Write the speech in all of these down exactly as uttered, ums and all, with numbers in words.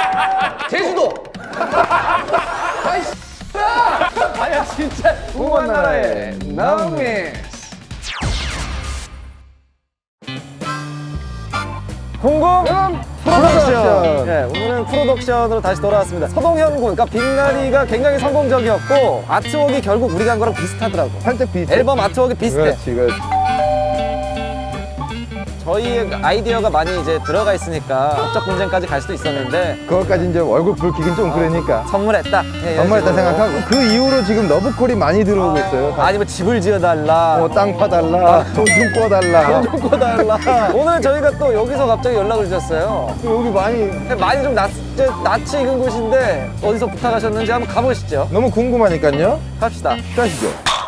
제주도. 아이씨. 아야 진짜 궁금한 나라에 나오미. 궁금 프로덕션! 네, 오늘은 프로덕션으로 다시 돌아왔습니다. 서동현 군, 그러니까 빅나리가 굉장히 성공적이었고 아트웍이 결국 우리가 한 거랑 비슷하더라고. 살짝 비슷해. 앨범 아트웍이 비슷해. 그렇지, 그렇지. 저희의 아이디어가 많이 이제 들어가 있으니까 법적 분쟁까지 갈 수도 있었는데 그것까지 이제 얼굴 붉히긴 좀 그러니까 선물했다. 예, 선물했다 생각하고 그 이후로 지금 러브콜이 많이 들어오고 있어요. 아니면 집을 지어달라, 뭐 땅 파달라, 돈 좀 꿔달라, 돈 좀 꿔달라. 오늘 저희가 또 여기서 갑자기 연락을 주셨어요. 여기 많이 많이 좀 낯, 낯이 익은 곳인데 어디서 부탁하셨는지 한번 가보시죠. 너무 궁금하니까요. 갑시다. 가시죠.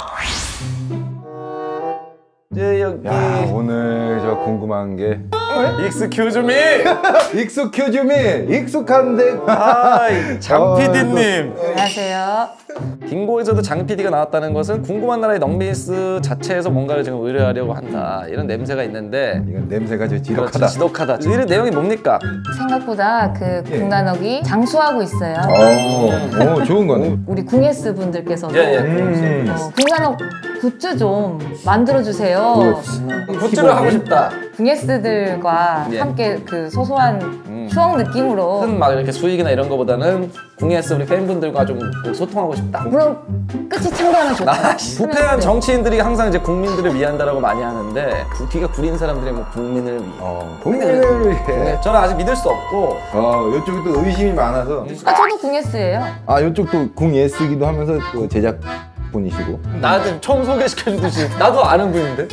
이제 여기 야, 오늘 저 궁금한 게 익스큐즈 미! 익숙해주미 익숙한데 아, 장 피디님. 안녕하세요. 딩고에서도 장 피디가 나왔다는 것은 궁금한 나라의 넉미스 자체에서 뭔가를 지금 의뢰하려고 한다 이런 냄새가 있는데 이건 냄새가 저 지독하다. 그렇지, 지독하다. 이 내용이 뭡니까? 생각보다 그 국난옥이 장수하고 있어요. 오, 오 좋은 거네. 우리 궁예스 분들께서도 예, 예. 음. 어, 국난옥 굿즈 좀 만들어주세요. 굿즈를 하고 싶다. 궁예스들과 예. 함께 그 소소한 음. 추억 느낌으로 큰 막 이렇게 수익이나 이런 거보다는 궁예스 우리 팬분들과 좀 소통하고 싶다. 그럼 끝이 참가하면 좋죠. 아, 부패한 정치인들이 항상 이제 국민들을 위한다라고 많이 하는데 귀가 구린 사람들이 뭐 국민을 위해. 어, 국민을 위해. 네, 저는 아직 믿을 수 없고. 어, 이쪽이 또 의심이 많아서. 아, 저도 궁예스예요. 아, 이쪽도 궁예스기도 하면서 그 제작분이시고. 나한테 처음 소개시켜주듯이 나도 아는 분인데.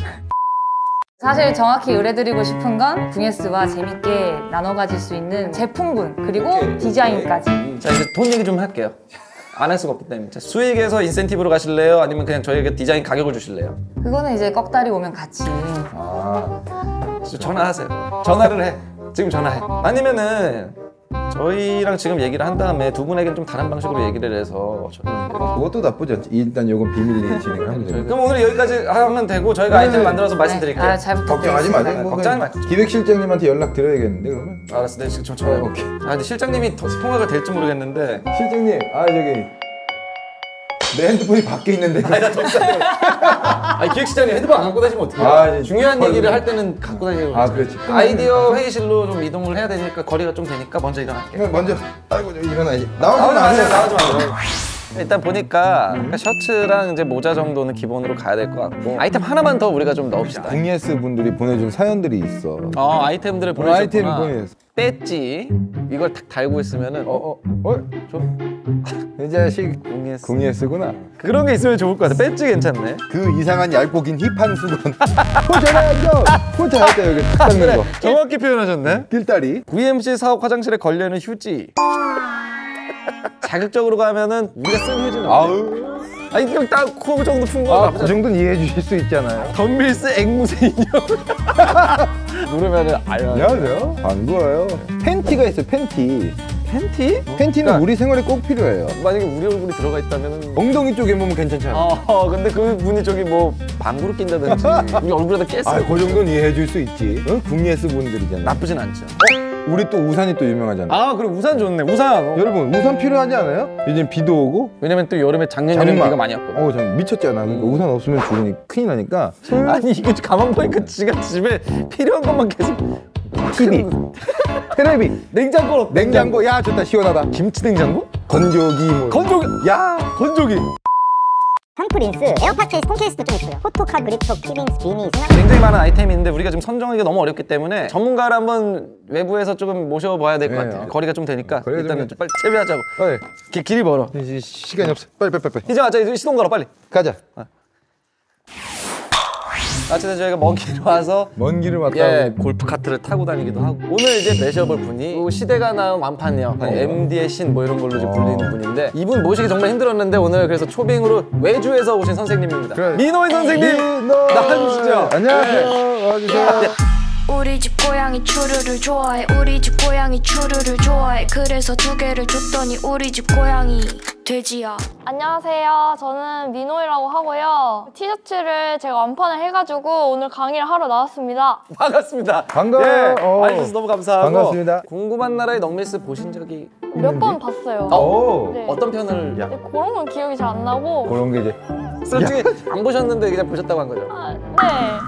사실 정확히 의뢰드리고 싶은 건 궁예스와 재밌게 나눠 가질 수 있는 제품군 그리고 디자인까지. 자 이제 돈 얘기 좀 할게요. 안 할 수가 없기 때문에. 자, 수익에서 인센티브로 가실래요? 아니면 그냥 저희에게 디자인 가격을 주실래요? 그거는 이제 꺽다리 오면 같이. 아, 전화하세요. 전화를 해. 지금 전화해. 아니면은 저희랑 지금 얘기를 한 다음에 두 분에게는 좀 다른 방식으로 얘기를 해서 저는 그것도 나쁘지 않지. 일단 요건 비밀리에 진행하면 돼요. 그럼 오늘 여기까지 하면 되고 저희가 아이템을 만들어서 말씀드릴게요. 아, 잘 걱정하지 부탁드리겠습니다. 마세요. 뭐 걱정하지 그냥 마세요. 기획실장님한테 연락 드려야겠는데 그러면? 알았어, 네, 지금 저 전화. 오케이. 아, 근데 실장님이 더 통화가 될지 모르겠는데. 실장님, 아 저기 내 핸드폰이 밖에 있는데. 아니 나 덕사님. 아니 기획실장님 핸드폰 안 갖고 다니시면 어떡해요? 아, 이제 중요한 걸- 얘기를 할 때는 갖고 다니고. 아, 그렇지. 아이디어 회의실로 좀 이동을 해야 되니까 거리가 좀 되니까 먼저 일어날게요. 그냥 먼저 아이고 저 일어나야지. 나오지 나오지 마세요, 마세요. 나오지 마세요. 일단 보니까 셔츠랑 이제 모자 정도는 기본으로 가야 될 것 같고 아이템 하나만 더 우리가 좀 넣읍시다. 궁예스 분들이 보내준 사연들이 있어. 어 아이템들을 오늘 아이템 보내셨구나. 보내줬어. 배지 이걸 탁 달고 있으면은 어? 어, 어, 어? 좀 이 자식 궁예스. 궁예스구나. 그런 게 있으면 좋을 것 같아. 배지 괜찮네. 그 이상한 얇고 긴 힙한 수건. 포장하죠. 포장하죠 여기 탁 닦는 거. 정확히 표현하셨네. 길다리. 브이엠씨 사업 화장실에 걸려있는 휴지. 자극적으로 가면은 우리가 쓴 휴지는 아우. 아니 그냥 딱코 정도 푼 거 아, 나쁘지 그 정도는 이해해 주실 수 있잖아요. 덤빌스 앵무새 인형. 누르면은 알아. 안녕하세요. 반가워요. 팬티가 있어요. 팬티. 팬티? 팬티는 그러니까 우리 생활에 꼭 필요해요. 만약에 우리 얼굴이 들어가 있다면은 엉덩이 쪽에 보면 괜찮잖아요. 어 근데 그 분이 저기 뭐 방구를 낀다든지 우리 얼굴에다 깼어. 아, 그 정도는 이해해 줄 수 있지. 어? 궁예스 분들이잖아요. 나쁘진 않죠. 우리 또 우산이 또 유명하잖아요. 아 그래 우산 좋네. 우산. 여러분 우산 필요하지 않아요? 요즘 비도 오고 왜냐면 또 여름에 작년 여름 비가 많이 왔거든. 어, 전 미쳤잖아. 그러니까 음. 우산 없으면 죽으니 큰일 나니까. 아니 이게 가만 보니까 지가 집에 필요한 것만 계속. 티비, 테레비, 냉장고. 냉장고. 야 좋다 시원하다. 김치 냉장고? 건조기 뭐. 건조기. 야 건조기. 샴푸린스, 에어팟 케이스, 폰 케이스도 좀 있고요. 포토카, 그립톡, 키링스, 비니, 승합 굉장히 많은 아이템이 있는데 우리가 지금 선정하기가 너무 어렵기 때문에 전문가를 한번 외부에서 조금 모셔봐야 될 것 네. 같아요. 거리가 좀 되니까 거리가 좀 일단은 돼. 좀 빨리 채비하자고. 빨리. 기, 길이 멀어. 이제 시간이 없어. 빨리 빨리 빨리. 빨리. 이제 왔자 이제 시동 걸어 빨리. 가자. 어쨌든 저희가 먼 길 와서 먼 길을 왔다. 예 골프 카트를 타고 다니기도 하고 오늘 이제 매셔볼 분이 그 시대가 나온 완판녀 엠디의 신 뭐 이런 걸로 지금 불리는 분인데 이분 모시기 정말 힘들었는데 오늘 그래서 초빙으로 외주에서 오신 선생님입니다. 그래. 민호희 선생님 민호. 나와주시죠. 안녕하세요. 와주세요. 우리 집 고양이 추루를 좋아해 우리 집 고양이 추루를 좋아해 그래서 두 개를 줬더니 우리 집 고양이 돼지야. 안녕하세요. 저는 민호이라고 하고요. 티셔츠를 제가 완판을 해가지고 오늘 강의를 하러 나왔습니다. 반갑습니다. 반가워요. 예, 어. 와주셔서 너무 감사하고. 반갑습니다. 궁금한 나라의 넉밀스 보신 적이 몇 번 봤어요. 오. 네. 어떤 편을? 근데 그런 건 기억이 잘 안 나고. 그런 게 이제 솔직히 안 보셨는데 그냥 보셨다고 한 거죠? 아, 네.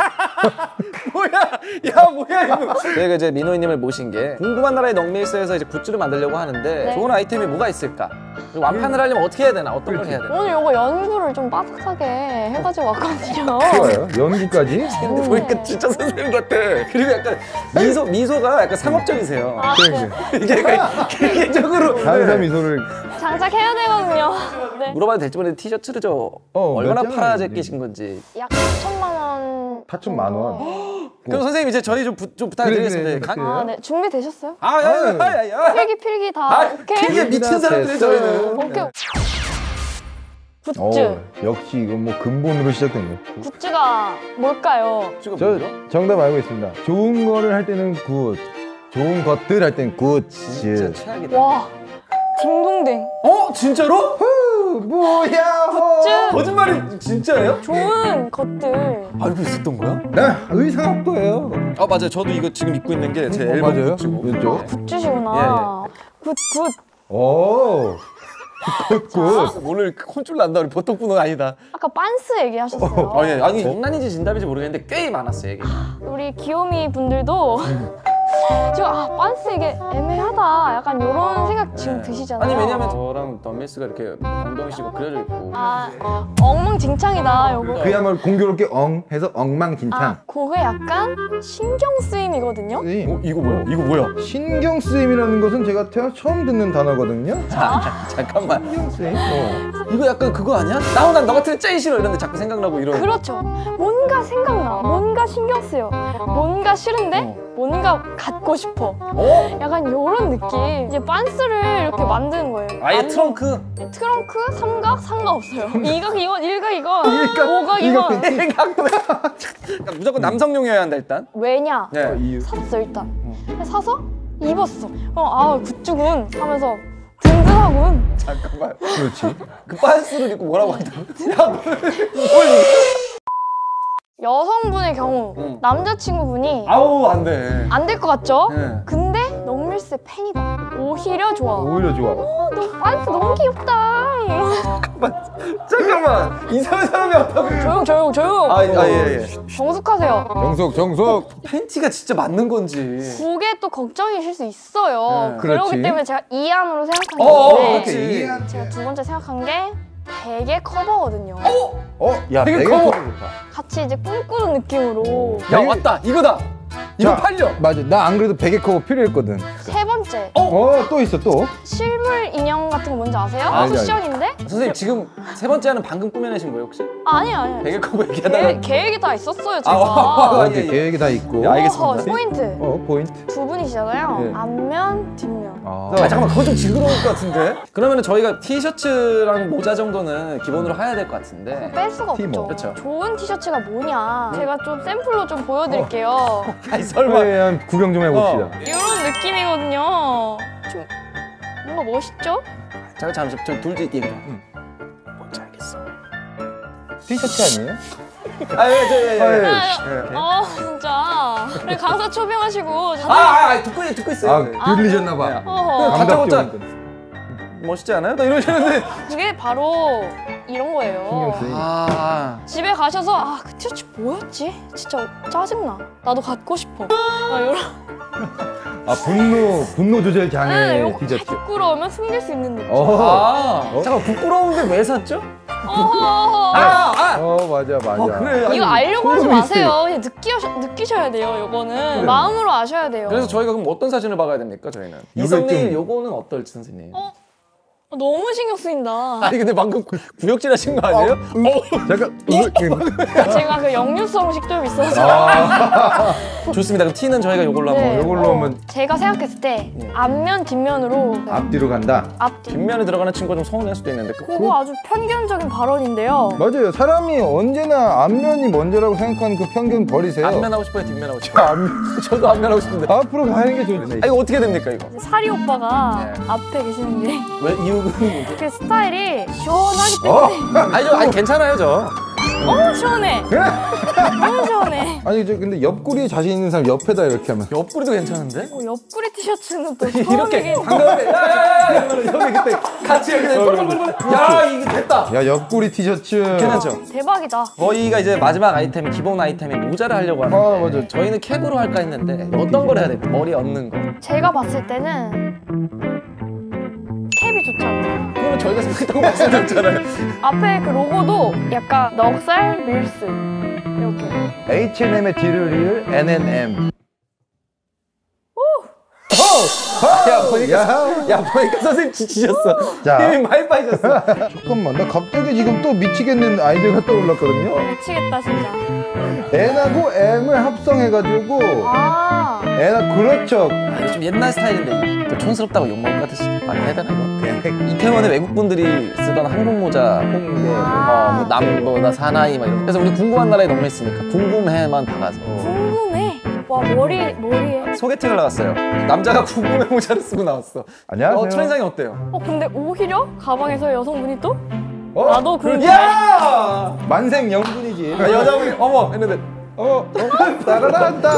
뭐야? 야 뭐야 이거? 저희가 이제 민호이님을 모신 게 궁금한 나라의 넉밀스에서 이제 굿즈를 만들려고 하는데 네. 좋은 아이템이 뭐가 있을까? 그리고 완판을 하려면 어떻게 해야 되나? 어떤 걸 해야 되나? 오늘 요거 연구를 좀 빠삭하게 해가지고 왔거든요. 좋아요. 연구까지. 근데 보니까 진짜 선생님 같아. 그리고 약간 미소 미소가 약간 상업적이세요. 아, 네. 이게 약간 개개적으로 감사 미소를. 장착해야 되거든요. 네. 물어봐도 될지 모르겠는데 티셔츠를 저 어, 얼마나 몇 장을 팔아 이제. 제끼신 건지. 약 사천만 원. 사천만 원. 그럼 선생님 이제 저희 좀, 부, 좀 부탁드리겠습니다. 그래, 그래, 강- 그래. 아, 네. 준비되셨어요? 아, 야, 야, 야, 야. 필기 필기 다. 아, 오케이. 되게 미친 사람들이 저희는. 오케이. 굿즈. 어, 역시 이건 뭐 근본으로 시작된 거. 굿즈가 뭘까요? 저 저 정답 알고 있습니다. 좋은 거를 할 때는 굿, 좋은 것들 할 때는 굿즈. 진짜 최악이다. 와. 딩동댕. 어? 진짜로? 후, 뭐야? 굿즈. 거짓말이 진짜예요? 좋은 것들. 알고 있었던 거야? 네, 의상학도예요. 아 맞아요. 저도 이거 지금 입고 있는 게 제 어, 앨범 맞아요? 굿즈고. 이쪽? 굿즈시구나. 굿, 굿. 오, 굿, 굿. 오늘 혼쭐 난다. 우리 보통 분은 아니다. 아까 빤스 얘기하셨어요. 아, 예. 아니 장난인지 진담인지 모르겠는데 꽤 많았어요 얘기. 우리 귀요미 분들도 지금 아 빤스 이게 애매하다 약간 이런 생각 지금 드시잖아요. 아니 왜냐면 저랑 덤밀스가 이렇게 엉덩이 씨고 그려져 있고. 아 엉망진창이다 요거. 그야말로 공교롭게 엉 해서 엉망진창. 아 그게 약간 신경 쓰임이거든요. 이 어, 이거 뭐야? 이거 뭐야? 신경 쓰임이라는 것은 제가 태어 처음 듣는 단어거든요. 잠깐만. 신경 쓰임. 어. 이거 약간 그거 아니야? 나오 난너 같은 애 제일 싫어 이런데 자꾸 생각나고 이런. 그렇죠. 뭔가 생각나. 뭔가 신경 쓰여. 뭔가 싫은데 어. 뭔가 갖고 싶어. 어? 약간 이런 느낌. 이제 빤스를 이렇게 만드는 거예요. 아예 완전 트렁크. 트렁크, 삼각, 상관없어요. 이각 이건, 일각 이건, 일각, 오각 일각 이건. 팬티. 그러니까 무조건 남성용이어야 한다 일단. 왜냐? 네. 이유. 샀어 일단. 사서 입었어. 어, 아 굿즈군 하면서 든든하군. 잠깐만. 그렇지. 그 빤스를 입고 뭐라고 한다고? 여성분의 경우 응. 남자친구분이 아우 안 돼. 안 될 것 같죠? 네. 근데 넉밀스 팬이다. 오히려 좋아. 오히려 좋아. 어, 너 빤스 너무 귀엽다. 잠깐만. 이상한 사람이 왔다고. 조용 조용 조용. 아, 아 예, 예. 정숙하세요. 정석, 정석. 팬티가 진짜 맞는 건지. 그게 또 걱정이실 수 있어요. 네. 그러기 그렇지. 때문에 제가 이안으로 생각한 어, 건데 그렇지. 제가 두 번째 생각한 게 베개 커버거든요. 어, 야, 되게 되게 커. 좋다. 같이 이제 꿈꾸는 느낌으로. 야 왔다. 이거다. 이거 자, 팔려. 맞아. 나 안 그래도 베개 커버 필요했거든. 세 번째 어, 또 있어 또. 실물 인형 같은 거 뭔지 아세요? 알죠, 쿠션인데? 선생님 지금 세 번째 하는 방금 꾸며내신 거예요 혹시? 아, 아니에요 아니에요. 베개 커버 얘기하다가. 계획, 계획이 다 있었어요 제가. 아, 아, 아, 이렇게 예, 예. 계획이 다 있고. 야, 알겠습니다. 어허, 포인트 어, 포인트. 두 분이시잖아요. 네. 앞면 뒷면. 아, 아 잠깐만 그거 좀 징그러울 것 같은데? 그러면 저희가 티셔츠랑 모자 정도는 기본으로 해야 될 것 같은데. 뺄 수가 티모. 없죠. 그렇죠. 좋은 티셔츠가 뭐냐. 제가 좀 샘플로 좀 보여드릴게요. 아니 설마. 그래, 한번 구경 좀 해봅시다. 어. 이런 느낌이거든요. 좀 뭔가 멋있죠? 잠깐 잠시 저 둘째 얘기 좀. 뭔지 알겠어. 티셔츠 아니에요? 아예예예. 아, 예. 예. 아 진짜. 우리 강사 초빙하시고. 아, 아, 아 듣고 있- 듣고 있어요. 아, 들리셨나봐. 어허. 감답 감답 좀 멋있지 않아요? 나 이러시는데. 그게 바로 이런 거예요. 신경 쓰이. 아. 집에 가셔서 아 그 티셔츠 뭐였지? 진짜 짜증나. 나도 갖고 싶어. 아, 이런. 아, 분노, 분노 조절 네, 장애 이거 티셔츠. 부끄러우면 숨길 수 있는 느낌. 어, 아. 어? 잠깐 부끄러운데 왜 샀죠? 어허. 아, 아. 어, 맞아, 맞아. 아 그래. 아니, 이거 알려고 하지 소름이 마세요. 그냥 느끼셔, 느끼셔야 돼요. 요거는 마음으로 아셔야 돼요. 그래서 저희가 그럼 어떤 사진을 박아야 됩니까 저희는? 이걸 이성님 좀- 요거는 어떨지 선생님? 어? 어, 너무 신경 쓰인다. 아니 근데 방금 구, 구역질 하신 거 아니에요? 잠깐. 제가 그 역류성식 좀 있어서. 아. 좋습니다. 그럼 T는 저희가 이걸로 네. 한번. 이걸로 하면 제가 생각했을 때 앞면 뒷면으로 앞뒤로 간다. 앞뒤. 뒷면에 들어가는 친구가 좀 서운할 수도 있는데 그- 그거 아주 편견적인 발언인데요. 맞아요. 사람이 언제나 앞면이 먼저라고 생각하는 그 편견 버리세요. 앞면 하고 싶어요? 뒷면 하고 싶어요? 앞면. 저도 앞면 하고 싶은데. 앞으로 가는 게 좋지. 아 이거 어떻게 됩니까 이거? 사리 오빠가 네. 앞에 계시는 게 왜 이유는? 그 스타일이 시원하기 때문에 아니 저 아니 괜찮아요 저. 너무 시원해. 너무 시원해. 아니 저 근데 옆구리에 자신 있는 사람 옆에다 이렇게 하면. 옆구리도 괜찮은데? 어, 옆구리 티셔츠는 또 이렇게 처음이긴. 방금 야야야야 이러면 형이 그때 같이 이렇게 야 이게 됐다. 야 옆구리 티셔츠. 괜찮죠? 대박이다. 저희가 이제 마지막 아이템 기본 아이템이 모자를 하려고 하는데 아, 맞아. 저희는 캡으로 할까 했는데 어떤 걸 해야 돼? 머리에 얹는 거. 제가 봤을 때는 캡이 좋지 않나요? 그거는 저희가 생각했던 거 말씀드렸잖아요. 앞에 그 로고도 약간 넉살 밀스 이렇게. 에이치 앤 엠의 D를 이을 엔 앤 엠. 야 보니까 야. 야 보니까 선생님 지치셨어. 자. 힘이 많이 빠지셨어. 잠깐만 나 갑자기 지금 또 미치겠는 아이디어가 떠올랐거든요. 미치겠다 진짜. N하고 M을 합성해가지고 아. N하 그렇죠. 아, 이거 좀 옛날 스타일인데 또 촌스럽다고 욕먹을 것 같아서 말을 해야 되나 이거? 그냥 이태원에 외국분들이 쓰던 한국 모자 홍대 아. 뭐 남보다 사나이 막 이런. 그래서 우리 궁금한 나라에 너무 있으니까 궁금해만 박아서 궁금해. 와 머리 머리에. 소개팅을 나갔어요. 남자가 궁금해 모자를 쓰고 나왔어. 안녕하세요. 어, 첫인상이 어때요? 어 근데 오히려 가방에서 여성분이 또 어? 나도 궁금해. 야! 만생 영분이지. 아, 여자분이 어머 했는데 어, 어, 따라란다.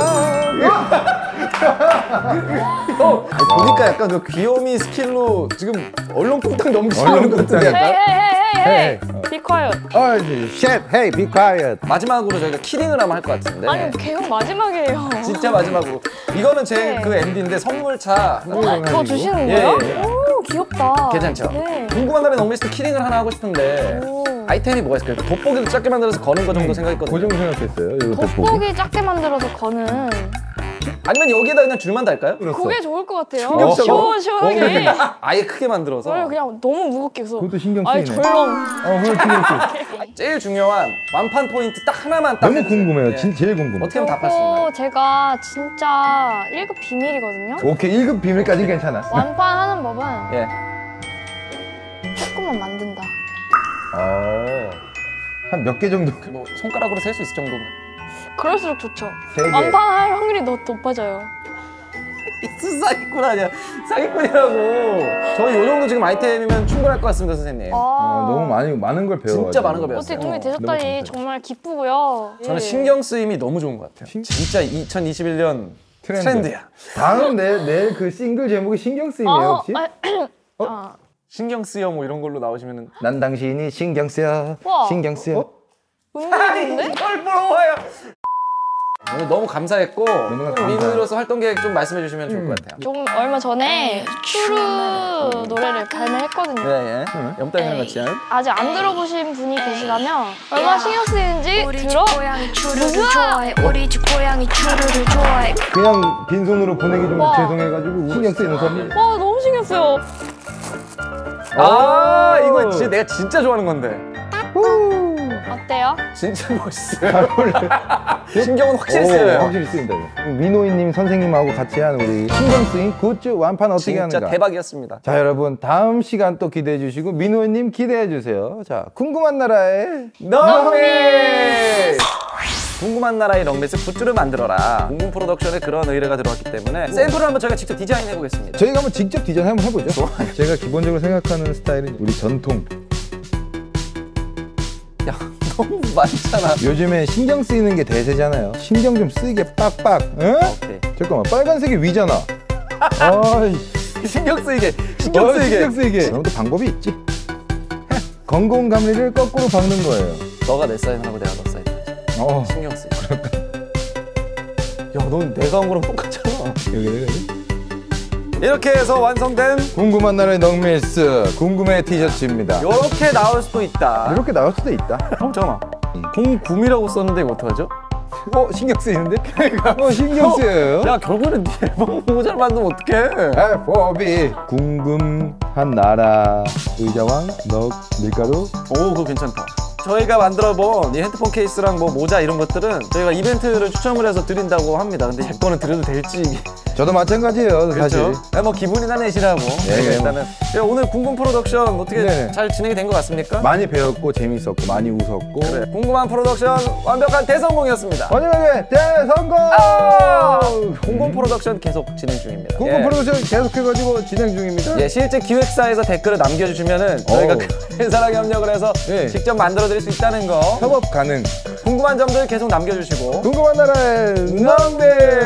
어, 보니까 약간 그 귀요미 스킬로 지금 얼렁뚱땅 넘기시는 것 같은데 헤이 약간? 헤이 헤이 헤이 헤이. Be quiet. 어, 쉣, hey, be quiet. 마지막으로 저희가 키링을 한번 할 것 같은데 아니 계속 마지막이에요. 진짜 마지막으로 이거는 제 네. 그 엔디인데 선물차 더 주시는 예, 거예요? 예. 오 귀엽다. 괜찮죠? 네. 궁금한 날에 너무 있을 때 키링을 하나 하고 싶은데 오. 아이템이 뭐가 있을까요? 돋보기도 작게 만들어서 거는 거 정도 생각했거든요. 고정 생각했어요. 이거 돋보기. 돋보기 작게 만들어서 거는 아니면 여기에다 그냥 줄만 달까요? 그게 좋을 것 같아요. 신경 쓰고? 시원 시원하게. 아예 크게 만들어서 그걸 그냥 너무 무겁게 해서. 그것도 신경 아니 쓰이네. 절렁. 어, 그렇지, 그렇지. 제일 중요한 완판 포인트 딱 하나만 딱 너무 해주세요. 궁금해요. 예. 진, 제일 궁금해. 어떻게 하면 답할 수 있나요? 이거 제가 진짜 일 급 비밀이거든요. 오케이, 일 급 비밀까지 괜찮아. 완판하는 법은 예. 조금만 만든다. 한 몇 개 정도? 뭐 손가락으로 셀 수 있을 정도면. 그럴수록 좋죠. 세 개. 완판할 확률이 더 높아져요. 무슨 사기꾼 아니야? 사기꾼이라고. 저희 요 정도 지금 아이템이면 충분할 것 같습니다, 선생님. 아, 아, 너무 많이 많은 걸 배워. 진짜 많은 거 배웠어요. 어떻게 도움이 너무 되셨다니 감사해요. 정말 기쁘고요. 저는 예. 신경 쓰임이 너무 좋은 것 같아요. 신- 진짜 이천이십일 년 트렌드. 트렌드야. 다음 내 내 그 싱글 제목이 신경 쓰이네요 아, 혹시? 아, 어? 아. 신경 쓰여 뭐 이런 걸로 나오시면은 난 당신이 신경 쓰여. 와. 신경 쓰여. 어? 은근인데? 이걸 부러워요. 오늘 너무 감사했고 감사해요. 민우로서 활동 계획 좀 말씀해 주시면 좋을 것 같아요. 조금 얼마 전에 추루 노래를 발매했거든요. 네, 예. 염따이랑 같이 한. 아직 안 들어보신 분이 계시다면 얼마나 신경 쓰이는지 우리 집 들어. 고양이 추루를 좋아해 우리 집 고양이 추루를 좋아해 그냥 빈손으로 보내기 좀 와. 죄송해가지고 신경 쓰이는 선물. 와 너무 신경 쓰여. 아 오. 이거 진짜 내가 진짜 좋아하는 건데. 어때요? 진짜 멋있어요. 신경은 확실히 오, 쓰여요. 확실히 쓰인다. 이거. 민호이님 선생님하고 같이 한 우리 신경 쓰인 굿즈 완판 어떻게 진짜 하는가? 대박이었습니다. 자 여러분 다음 시간 또 기대해 주시고 민호이님 기대해 주세요. 자 궁금한 나라의 넉미스! 궁금한 나라의 넉미스 굿즈를 만들어라. 공군 프로덕션에 그런 의뢰가 들어왔기 때문에 샘플을 한번 저희가 직접 디자인해 보겠습니다. 저희가 한번 직접 디자인 한번 해보죠. 제가 기본적으로 생각하는 스타일은 우리 전통. 야 너무 많잖아. 요즘에 신경 쓰이는 게 대세잖아요. 신경 좀 쓰이게 빡빡. 응? 오케이. 잠깐만 빨간색이 위잖아. 아이, 신경 쓰이게. 신경 어, 쓰이게. 신경 쓰이게. 그럼 또 방법이 있지. 건공 감리를 거꾸로 박는 거예요. 너가 내 사인을 하고 내가 너 사인 하지. 어, 신경 쓰이게. 야, 넌 내가 한 거랑 똑같잖아. 여기 여기. 이렇게 해서 완성된 궁금한 나라의 넉미스 궁금해 티셔츠입니다. 이렇게 나올 수도 있다. 이렇게 나올 수도 있다. 어, 잠깐만. 공구미라고 썼는데 이거 어떡하죠? 어 신경 쓰이는데? 어 신경 쓰여요. 야 결국에는 네 앨범 모자를 만들면 어떡해? 에프오비 궁금한 나라 의자왕 너 밀가루. 오 그거 괜찮다. 저희가 만들어본 이 핸드폰 케이스랑 뭐 모자 이런 것들은 저희가 이벤트를 추첨을 해서 드린다고 합니다. 근데 제 거는 드려도 될지. 저도 마찬가지예요 사실. 그렇죠? 네, 뭐 기분이나 내시라고. 네, 일단은 네, 오늘 궁금 프로덕션 어떻게 네. 잘 진행이 된 것 같습니까? 많이 배웠고 재밌었고 많이 웃었고. 그래, 궁금한 프로덕션 완벽한 대성공이었습니다. 완전하게 대성공! 아! 궁금 프로덕션 계속 진행 중입니다. 궁금 예. 프로덕션 계속해가지고 진행 중입니다. 예, 실제 기획사에서 댓글을 남겨주시면은 저희가 어우. 그 회사랑 협력을 해서 예. 직접 만들어드릴 수 있다는 거. 협업 가능. 궁금한 점들 계속 남겨주시고. 궁금한 나라의 남배